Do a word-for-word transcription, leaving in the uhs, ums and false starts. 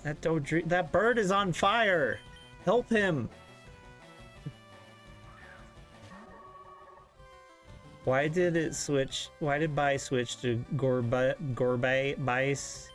That Dodri- that bird is on fire. Help him. Why did it switch? Why did Bai switch to Gorba Gorbei Bais?